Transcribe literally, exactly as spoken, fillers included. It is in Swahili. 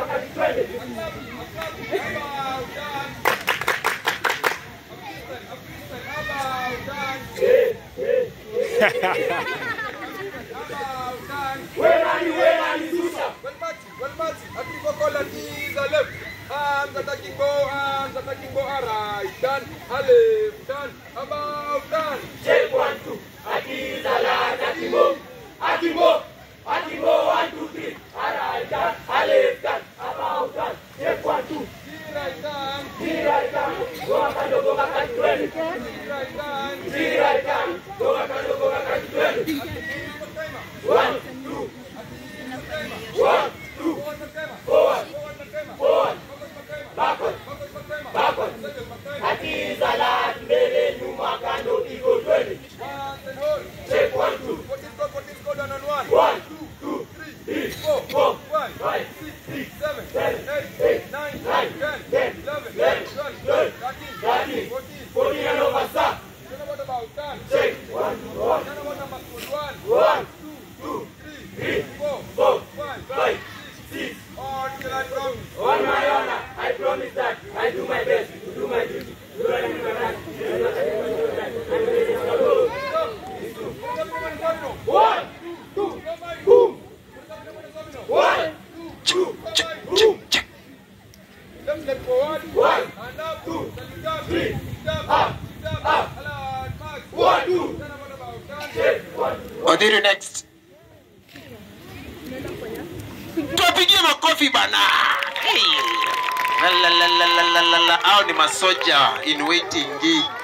wakati twende. Wena ni wena ni susha. Well match, well match. Agriko kola is a left. Arms attacking go, arms attacking go. Right, done. A left, done. About done. Check one, two. Ati zala, ati mo. Ati mo. Ati mo, one, two, three. Right, done. A left, done. About done. Check one, two. Three right down. Three right down. Go akando, go akando, twende. Three right down. Three right down. Go akando, go akando, twende. One, two. One, two. Forward. Forward. Backward. Backward. Ati zala, mbele, nyuma, kando, iko, twende. Check one, two. One, two, two, three, four, four, five, six, seven, eight, nine, ten, eleven, twelve, thirteen, fourteen, and over, sir. Check one, one, one, two, three, four, five, six. On my honor, I promise that I do my best to do my duty. One, two, boom. One, two, boom. Left leg forward. One, and up, two, three, up, up. One, two. Check one. Odiri next. Tuwapigie makofi bana. Hey. La la la la la la la. Hao ni masoja in waiting.